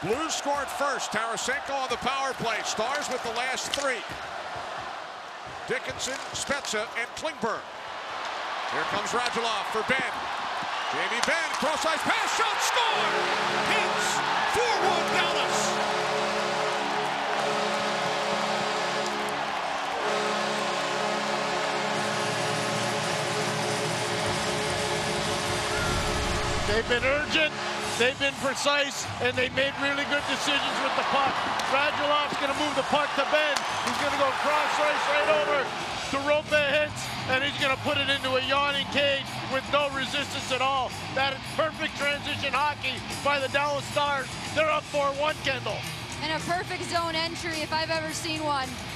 Blues scored first. Tarasenko on the power play. Stars with the last three. Dickinson, Spezza, and Klingberg. Here comes Radulov for Benn. Jamie Benn, cross-ice pass, shot, score! Hits, 4-1 Dallas. They've been urgent, they've been precise, and they made really good decisions with the puck. Radulov's going to move the puck to Benn. He's going to go cross-ice right over to Roope Hintz, and he's going to put it into a yawning cage with no resistance at all. That is perfect transition hockey by the Dallas Stars. They're up 4-1, Kendall. And a perfect zone entry if I've ever seen one.